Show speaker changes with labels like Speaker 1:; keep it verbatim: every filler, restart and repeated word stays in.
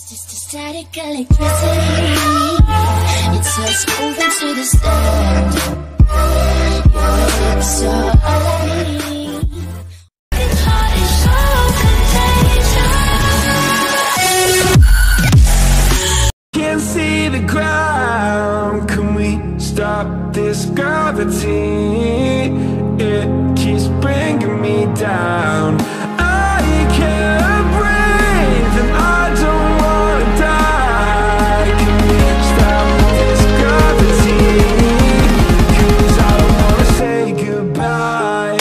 Speaker 1: Just a static electricity. It's us moving to the sound. Your lips are all I need. It's hot and so contagious.
Speaker 2: Can't see the ground. Can we stop this gravity? It keeps bringing me down. I can't breathe and I don't wanna die. Can we stop this gravity? 'Cause I don't wanna say goodbye.